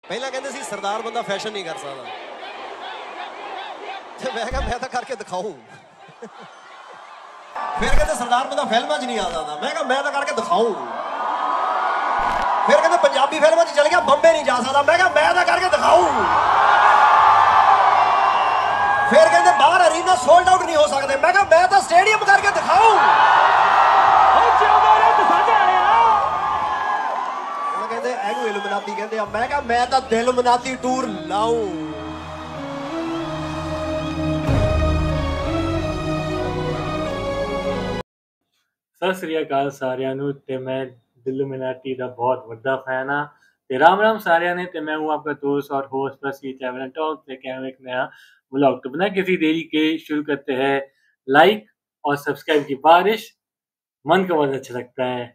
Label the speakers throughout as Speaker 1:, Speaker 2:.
Speaker 1: ਪਹਿਲਾਂ ਕਹਿੰਦੇ ਸੀ ਸਰਦਾਰ ਬੰਦਾ ਫੈਸ਼ਨ ਨਹੀਂ ਕਰ ਸਕਦਾ ਤੇ ਮੈਂ ਕਿਹਾ ਮੈਂ ਤਾਂ ਕਰਕੇ ਦਿਖਾऊं। ਫਿਰ ਕਹਿੰਦੇ ਸਰਦਾਰ ਬੰਦਾ ਫਿਲਮਾਂ 'ਚ ਨਹੀਂ ਆ ਸਕਦਾ, ਮੈਂ ਕਿਹਾ ਮੈਂ ਤਾਂ ਕਰਕੇ ਦਿਖਾऊं। ਫਿਰ ਕਹਿੰਦੇ ਪੰਜਾਬੀ ਫਿਲਮਾਂ 'ਚ ਚਲ ਗਿਆ, ਬੰਬੇ ਨਹੀਂ ਜਾ ਸਕਦਾ, ਮੈਂ ਕਿਹਾ ਮੈਂ ਤਾਂ ਕਰਕੇ ਦਿਖਾऊं। ਫਿਰ ਕਹਿੰਦੇ ਬਾਹਰ ਅਰੀਨਾ ਸੋਲਡ ਆਊਟ ਨਹੀਂ ਹੋ ਸਕਦੇ, ਮੈਂ ਕਿਹਾ ਮੈਂ ਤਾਂ ਸਟੇਡੀਅਮ ਕਰਕੇ ਦਿਖਾऊं। ਉਹ ਕਹਿੰਦੇ ਇਹਨੂੰ ਇਲੂਮੀਨਾਤੀ ਕਹਿੰਦੇ ਆ, ਮੈਂ ਕਿਹਾ ਮੈਂ ਤਾਂ ਦਿਲ ਮਨਾਤੀ ਟੂਰ ਲਾऊं।
Speaker 2: ਸਤਿ ਸ੍ਰੀ ਅਕਾਲ ਸਾਰਿਆਂ ਨੂੰ ਤੇ ਮੈਂ ਦਿਲੂਮੀਨਾਟੀ ਦਾ ਬਹੁਤ ਵੱਡਾ ਫੈਨ ਹਾਂ ਤੇ राम राम सारियां ने। तो मैं हूँ आपका दोस्त और host Prasi travel and talk पे क्या एक नया व्लॉग। तो बिना किसी देरी के शुरू करते हैं। लाइक और सब्सक्राइब की बारिश मन को बहुत अच्छा लगता है।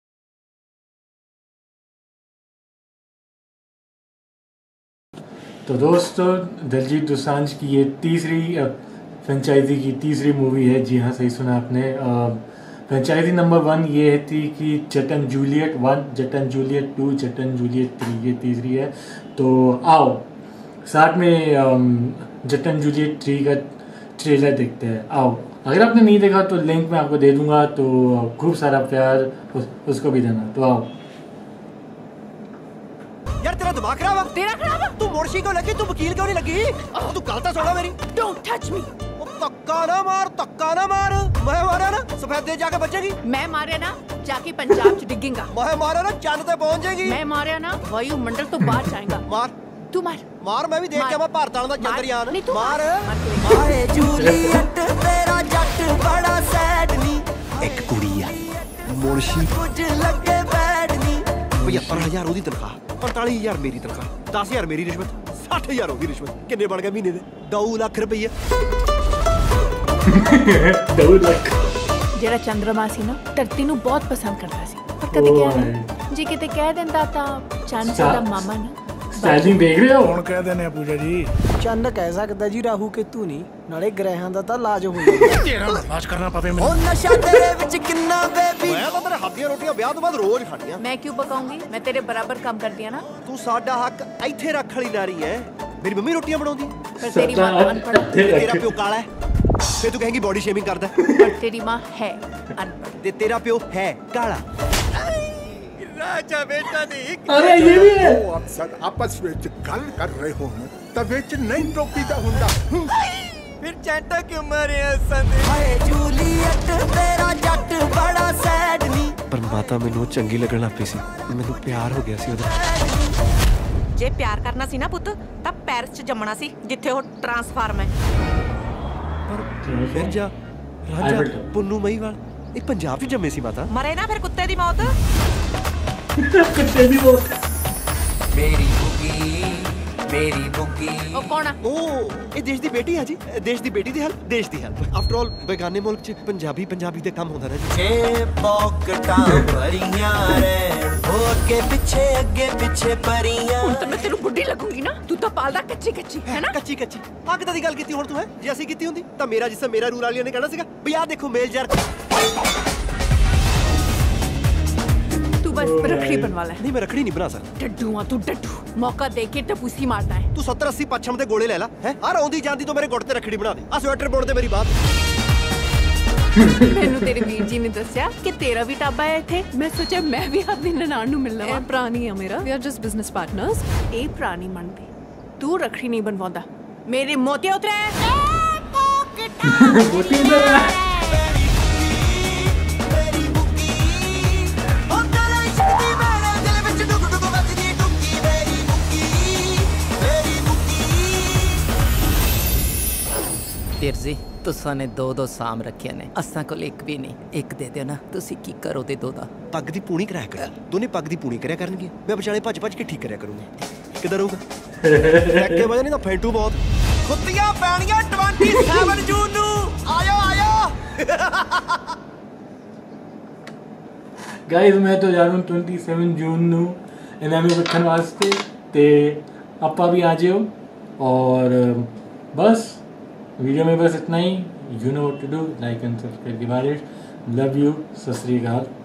Speaker 2: तो दोस्तों दिलजीत दोसांझ की ये तीसरी फ्रेंचाइजी की तीसरी मूवी है। जी हाँ, सही सुना आपने। फ्रेंचाइजी नंबर 1 ये थी कि Jatt and Juliet 1, Jatt and Juliet 2, Jatt and Juliet 3, ये तीसरी है। तो आओ साथ में जट एंड जूलियट 3 का ट्रेलर देखते हैं। आओ, अगर आपने नहीं देखा तो लिंक मैं आपको दे दूंगा, तो खूब सारा प्यार उसको भी देना। तो आओ।
Speaker 1: यार तेरा दिमाग खराब है। तेरा खराब है? तू मुर्शी क्यों लगी, तू वकील क्यों नहीं लगी? तू गलत सुना मेरी।
Speaker 3: Don't touch me।
Speaker 1: धक्का ना मार, धक्का ना मार। मैं मारा ना सफेद जाके बचेगी।
Speaker 3: मैं मारे ना जाके पंजाब च डिगेगा।
Speaker 1: मैं मारा ना चंद पे पहुंच जाएगी।
Speaker 3: मैं मारे ना वायुमंडल तो बाहर जाएगा।
Speaker 1: मार
Speaker 3: तू मार
Speaker 1: मार, मैं भी देख के मैं भारत वाला चंद्रयान।
Speaker 3: नहीं तू
Speaker 1: मार
Speaker 3: मारे
Speaker 1: जूलियट तेरा जट बड़ा सैड नी। एक कुड़ी है मुर्शी कुछ लगे बैड नी। 75,000 ਉਹਦੀ ਤਨਖਾਹ, 45,000 ਮੇਰੀ ਤਨਖਾਹ, 10,000 ਮੇਰੀ ਰਿਸ਼ਵਤ, 60,000 ਉਹਦੀ ਰਿਸ਼ਵਤ। ਕਿੰਨੇ ਬਣ ਗਏ ਮਹੀਨੇ ਦੇ? 2 ਲੱਖ ਰੁਪਏ।
Speaker 2: 2 ਲੱਖ।
Speaker 3: ਜਿਹੜਾ ਚੰਦਰਮਾ ਸੀ ਨਾ ਧਰਤੀ ਨੂੰ ਬਹੁਤ ਪਸੰਦ ਕਰਦਾ ਸੀ, ਪਰ ਕਦੇ ਕਹਿ ਜੇ ਕਿਤੇ ਕਹਿ ਦਿੰਦਾ ਤਾਂ ਚੰਦ ਸਾਡਾ ਮਾਮਾ ਨਾ।
Speaker 2: ਸਟਾਈਲਿੰਗ ਦੇਖ ਰਹੇ ਹੋ?
Speaker 4: ਕੌਣ ਕਹਿ ਦਿੰਦੇ ਆ ਪੂਜਾ ਜੀ?
Speaker 5: ਚੰਦ ਕਹਿ ਸਕਦਾ ਜੀ, ਰਾਹੂ ਕੇਤੂ ਨਹੀਂ। ਨਾਲੇ ਗ੍ਰਹਿਾਂ ਦਾ ਤਾਂ ਇਲਾਜ ਹੋ ਜਾਂਦਾ।
Speaker 4: ਤੇਰਾ ਇਲਾਜ ਕਰਨਾ ਪਵੇ ਮੈਨੂੰ।
Speaker 1: ਉਹ ਨਸ਼ਾ ਤੇਰੇ ਵਿੱਚ ਕਿੰਨਾ ਬੇਬੀ। ਮੈਂ ਤਾਂ ਤੇਰੇ ਹੱਥ ਦੀਆਂ ਰੋਟੀਆਂ ਵਿਆਹ ਤੋਂ ਬਾਅਦ ਰੋਜ਼ ਖਾਣੀਆਂ।
Speaker 3: ਮੈਂ ਕਿਉਂ ਪਕਾਉਂਗੀ? ਮੈਂ ਤੇਰੇ ਬਰਾਬਰ ਕੰਮ ਕਰਦੀ ਆ ਨਾ।
Speaker 1: ਤੂੰ ਸਾਡਾ ਹੱਕ ਇੱਥੇ ਰੱਖ ਵਾਲੀ ਨਾਰੀ ਹੈ। ਮੇਰੀ ਮੰਮੀ ਰੋਟੀਆਂ ਬਣਾਉਂਦੀ,
Speaker 3: ਪਰ ਤੇਰੀ ਮਾਂ ਅਨਪੜ੍ਹ ਹੈ।
Speaker 1: ਤੇਰਾ ਪਿਓ ਕਾਲਾ ਹੈ, ਫੇਰ ਤੂੰ ਕਹੇਂਗੀ ਬੋਡੀ ਸ਼ੇਮਿੰਗ ਕਰਦਾ।
Speaker 3: ਪਰ ਤੇਰੀ ਮਾਂ ਹੈ ਅਨਪੜ੍ਹ
Speaker 1: ਤੇ ਤੇਰਾ ਪਿਓ ਹੈ ਕਾਲਾ। ਰਾਜਾ ਬੇਟਾ ਦੀ।
Speaker 2: अरे ये भी है।
Speaker 4: ਉਹ ਅਕਸਰ ਆਪਸ ਵਿੱਚ ਗੱਲ ਕਰ ਰਹੇ ਹੋਣ ਤਾਂ ਵਿੱਚ ਨਹੀਂ ਟੋਕੀਦਾ ਹੁੰਦਾ।
Speaker 1: ਫਿਰ ਚੈਂਟਾ ਕਿਉਂ ਮਾਰਿਆ ਸੰਦੇ? ਹਾਏ ਜੂਲੀਅਟ ਤੇਰਾ ਜੱਟ ਬੜਾ ਸੈਡ ਨੀ। ਪਰ ਮਾਤਾ ਮੈਨੂੰ ਚੰਗੀ ਲੱਗਣ ਲੱਗ ਪਈ ਸੀ, ਮੈਨੂੰ ਪਿਆਰ ਹੋ ਗਿਆ ਸੀ ਉਹਦਾ।
Speaker 6: ਜੇ ਪਿਆਰ ਕਰਨਾ ਸੀ ਨਾ ਪੁੱਤ ਤਾਂ ਪੈਰਿਸ 'ਚ ਜੰਮਣਾ ਸੀ, ਜਿੱਥੇ ਉਹ ਟਰਾਂਸਫਾਰਮ ਹੈ।
Speaker 1: ਪਰ ਮਿਰਜ਼ਾ ਰਾਜਾ ਪੁੰਨੂ ਮਹੀਵਾਲ ਇਹ ਪੰਜਾਬ 'ਚ ਜੰਮੇ ਸੀ ਮਾਤਾ।
Speaker 6: ਮਰੇ ਨਾ ਫਿਰ ਕੁੱਤੇ ਦੀ ਮੌਤ।
Speaker 2: कुत्ते भी वो।
Speaker 1: ਮੇਰੀ ਬੁੱਗੀ
Speaker 3: ਉਹ ਕੌਣ ਆ?
Speaker 1: ਉਹ ਇਹ ਦੇਸ਼ ਦੀ ਬੇਟੀ ਹੈ ਜੀ। ਦੇਸ਼ ਦੀ ਬੇਟੀ ਦੀ ਹੈਲਪ ਦੇਸ਼ ਦੀ ਹੈਲਪ। ਆਫਟਰ ਆਲ ਬੇਗਾਨੇ ਮੁਲਕ 'ਚ ਪੰਜਾਬੀ ਦੇ ਕੰਮ ਹੁੰਦਾ ਨਾ ਜੀ। ਛੇ ਪੌਕਟਾਂ ਭਰੀਆਂ ਰੇ ਹੋ ਅੱਗੇ ਪਿੱਛੇ ਪਰੀਆਂ।
Speaker 3: ਹੁਣ ਤਾਂ ਮੈਂ ਤੈਨੂੰ ਬੁੱਢੀ ਲੱਗੂਗੀ ਨਾ। ਤੂੰ ਤਾਂ ਪਾਲਦਾ ਕੱਚੀ ਹੈ ਨਾ।
Speaker 1: ਕੱਚੀ ਆਹ ਕਿੱਦਾਂ ਦੀ ਗੱਲ ਕੀਤੀ ਹੁਣ ਤੂੰ? ਹੈ ਜੇ ਅਸੀਂ ਕੀਤੀ ਹੁੰਦੀ ਤਾਂ ਮੇਰਾ ਜਿਸਮ ਮੇਰਾ ਰੂਲ ਵਾਲਿਆਂ ਨੇ ਕਹਿਣਾ ਸੀਗਾ ਵੀ ਆਹ ਦੇਖੋ ਮੇਲ ਜਰ।
Speaker 3: बस रखड़ी बनवा ले।
Speaker 1: नहीं मैं रखड़ी नहीं बना सकता।
Speaker 3: डड्डू आ तू, डड्डू। मौका देके टपूसी मारता है
Speaker 1: तू। 70-80 पच्छम दे गोले ले ला है। आ रौंदी जानदी तो मेरे गुट ते रखड़ी बना दे। आ स्वेटर बुन दे मेरी बात।
Speaker 3: ਮੈਨੂੰ ਤੇਰੇ ਵੀਰ ਜੀ ਨੇ ਦੱਸਿਆ ਕਿ ਤੇਰਾ ਵੀ ਟਾਬਾ ਹੈ ਇੱਥੇ। ਮੈਂ ਸੋਚਿਆ ਮੈਂ ਵੀ ਆਪਣੀ ਨਨਾਣ ਨੂੰ ਮਿਲਣਾ ਵਾ।
Speaker 6: ਪ੍ਰਾਣੀ ਆ ਮੇਰਾ। We are just business partners.
Speaker 3: ਇਹ ਪ੍ਰਾਣੀ ਮੰਨਦੀ ਤੂੰ ਰਖੜੀ ਨਹੀਂ ਬਣਵਾਉਂਦਾ। ਮੇਰੇ ਮੋਤੀ ਉਤਰੇ
Speaker 2: मोती इधर है।
Speaker 7: ਵੀਰ ਜੀ ਤੁਸਾਂ ਨੇ 2 ਸਾਮ ਰੱਖਿਆ ਨੇ, ਅਸਾਂ ਕੋਲ ਇੱਕ ਵੀ ਨਹੀਂ। ਇੱਕ ਦੇ ਦਿਓ ਨਾ। ਤੁਸੀਂ ਕੀ ਕਰੋ ਤੇ 2 ਦਾ?
Speaker 1: ਪੱਗ ਦੀ ਪੂਣੀ ਕਰਾਇਆ ਕਰ। ਦੋਨੇ ਪੱਗ ਦੀ ਪੂਣੀ ਕਰਿਆ ਕਰਨਗੇ, ਮੈਂ ਵਿਚਾਲੇ ਭੱਜ ਕੇ ਠੀਕ ਕਰਿਆ ਕਰੂੰਗਾ। ਕਿੱਦਾਂ ਰਹੂਗਾ? ਟੱਕੇ ਵਜੇ ਨਹੀਂ ਤਾਂ ਫੈਂਟੂ ਬਹੁਤ। ਖੁੱਤੀਆਂ ਪੈਣੀਆਂ 27 ਜੂਨ ਨੂੰ। ਆਇਓ
Speaker 2: गाइस मैं तो जा रहा हूँ 27 जून नू इन्हें वेखण वास्ते ते आपा भी आ जाओ। और बस वीडियो में बस इतना ही। You know what to do. Like and subscribe की बारिश। Love you. सत श्री अकाल।